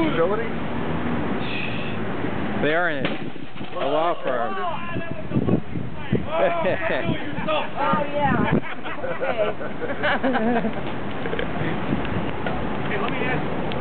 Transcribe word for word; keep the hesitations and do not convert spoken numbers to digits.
possibility? They are in it. A law firm. Oh, yeah. Okay. Hey, let me ask you.